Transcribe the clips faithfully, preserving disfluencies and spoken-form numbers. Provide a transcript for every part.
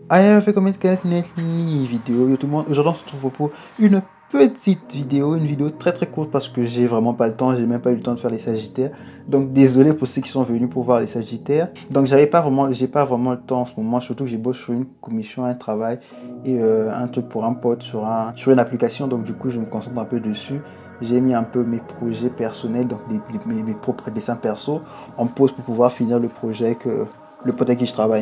Aïe, fait combien de canal ni vidéo, yo tout le monde. Aujourd'hui, on se retrouve pour une petite vidéo, une vidéo très très courte parce que j'ai vraiment pas le temps, j'ai même pas eu le temps de faire les Sagittaires. Donc désolé pour ceux qui sont venus pour voir les Sagittaires. Donc j'avais pas vraiment, j'ai pas vraiment le temps en ce moment, surtout que j'ai bossé sur une commission, un travail et euh, un truc pour un pote sur un sur une application. Donc du coup, je me concentre un peu dessus. J'ai mis un peu mes projets personnels, donc des, mes, mes propres dessins perso en pause pour pouvoir finir le projet que le pote avec qui je travaille.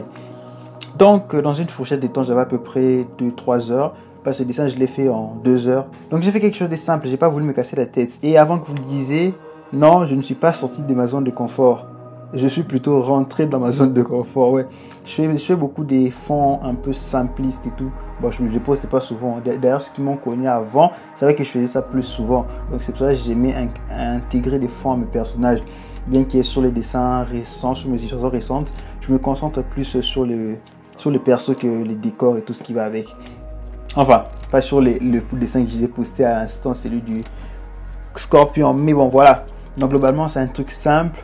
Donc, dans une fourchette de temps, j'avais à peu près deux trois heures. Parce que le dessin, je l'ai fait en deux heures. Donc, j'ai fait quelque chose de simple. J'ai pas voulu me casser la tête. Et avant que vous le disiez, non, je ne suis pas sorti de ma zone de confort. Je suis plutôt rentré dans ma zone de confort, ouais. Je fais, je fais beaucoup des fonds un peu simplistes et tout. Bon, je ne les postais pas souvent. D'ailleurs, ceux qui m'ont connu avant savaient que je faisais ça plus souvent. Donc, c'est pour ça que j'aimais intégrer des fonds à mes personnages. Bien qu'il y ait sur les dessins récents, sur mes illustrations récentes, je me concentre plus sur le... sur les persos que les décors et tout ce qui va avec. Enfin, pas sur les, le dessin que j'ai posté à l'instant, celui du Scorpion. Mais bon, voilà. Donc, globalement, c'est un truc simple.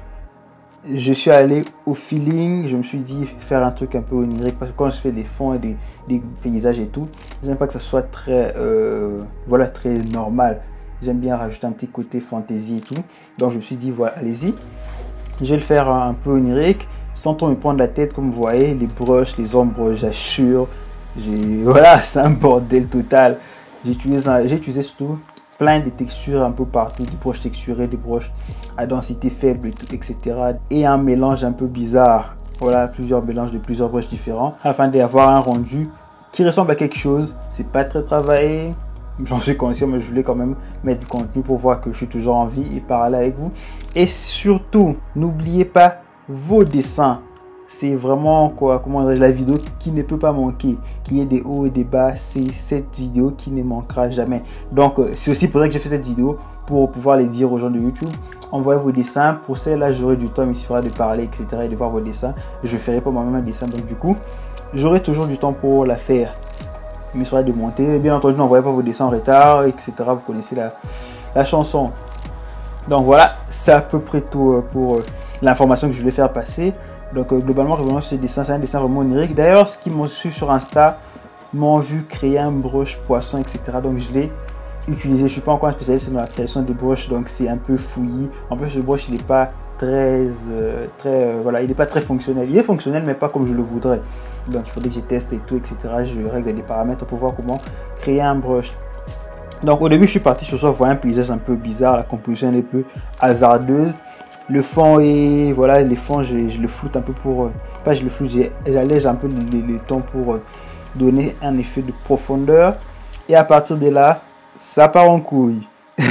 Je suis allé au feeling. Je me suis dit faire un truc un peu onirique. Parce que quand je fais des fonds et des, des paysages et tout, j'aime pas que ça soit très, euh, voilà, très normal. J'aime bien rajouter un petit côté fantasy et tout. Donc, je me suis dit, voilà, allez-y. Je vais le faire un peu onirique. Sans trop me prendre la tête, comme vous voyez, les brushes, les ombres, j'assure. Voilà, c'est un bordel total. J'ai utilisé, j'ai utilisé surtout plein de textures un peu partout, des brushes texturées, des brushes à densité faible, et cetera. Et un mélange un peu bizarre. Voilà, plusieurs mélanges de plusieurs brushes différents afin d'avoir un rendu qui ressemble à quelque chose. C'est pas très travaillé. J'en suis conscient, mais je voulais quand même mettre du contenu pour voir que je suis toujours en vie et parler avec vous. Et surtout, n'oubliez pas vos dessins. C'est vraiment quoi, comment dire, la vidéo qui ne peut pas manquer. Qu'il y ait des hauts et des bas, c'est cette vidéo qui ne manquera jamais. Donc, c'est aussi pour ça que j'ai fait cette vidéo, pour pouvoir les dire aux gens de YouTube. Envoyez vos dessins. Pour celle-là, j'aurai du temps, il suffira de parler, et cetera et de voir vos dessins. Je ne ferai pas moi-même un dessin, donc du coup, j'aurai toujours du temps pour la faire. Il me sera de monter. Bien entendu, n'envoyez pas vos dessins en retard, et cetera. Vous connaissez la, la chanson. Donc voilà, c'est à peu près tout pour l'information que je voulais faire passer. Donc euh, globalement, vraiment, ce dessin, c'est un dessin vraiment onirique. D'ailleurs, ceux qui m'ont suivi sur Insta m'ont vu créer un brush poisson, et cetera. Donc je l'ai utilisé. Je ne suis pas encore un spécialiste dans la création des brushes, donc c'est un peu fouillis. En plus, le brush, il n'est pas très, euh, très, euh, voilà, il n'est pas très fonctionnel. Il est fonctionnel, mais pas comme je le voudrais. Donc il faudrait que je teste et tout, et cetera. Je règle des paramètres pour voir comment créer un brush. Donc au début, je suis parti sur ça, voir un paysage un peu bizarre, la composition est un peu hasardeuse. Le fond et voilà, les fonds, je, je le floute un peu pour, euh, pas je le floute, j'allège un peu le, le, le ton pour euh, donner un effet de profondeur. Et à partir de là, ça part en couille.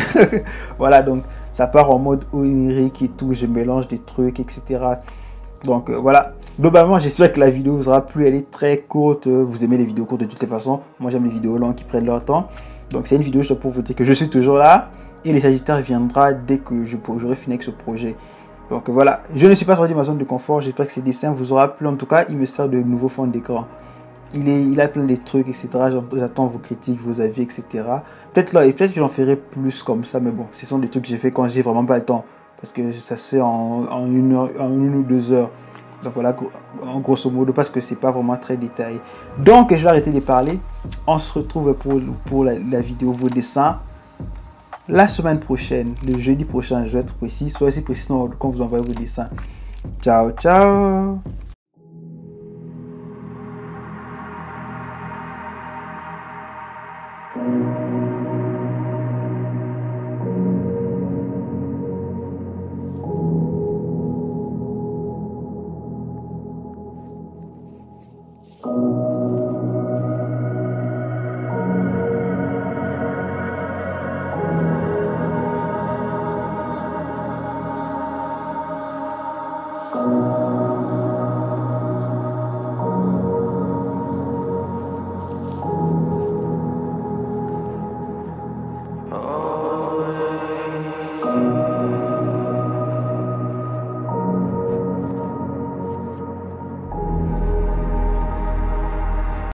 Voilà, donc ça part en mode onirique et tout, je mélange des trucs, et cetera. Donc euh, voilà, globalement, j'espère que la vidéo vous aura plu, elle est très courte. Vous aimez les vidéos courtes de toutes les façons. Moi, j'aime les vidéos longues qui prennent leur temps. Donc c'est une vidéo juste pour vous dire que je suis toujours là. Et les Sagittaires viendra dès que j'aurai fini avec ce projet. Donc voilà, je ne suis pas sorti de ma zone de confort. J'espère que ces dessins vous aura plu. En tout cas, il me sert de nouveau fond d'écran. Il, est, il a plein de trucs, et cetera. J'attends vos critiques, vos avis, et cetera. Peut-être là, et peut-être que j'en ferai plus comme ça. Mais bon, ce sont des trucs que j'ai fait quand j'ai vraiment pas le temps. Parce que ça se fait en, en, une heure, en une ou deux heures. Donc voilà, en grosso modo, parce que c'est pas vraiment très détaillé. Donc je vais arrêter de parler. On se retrouve pour, pour la, la vidéo, vos dessins. La semaine prochaine, le jeudi prochain, je vais être précis. Soyez si précis quand vous envoyez vos dessins. Ciao, ciao! Thank you.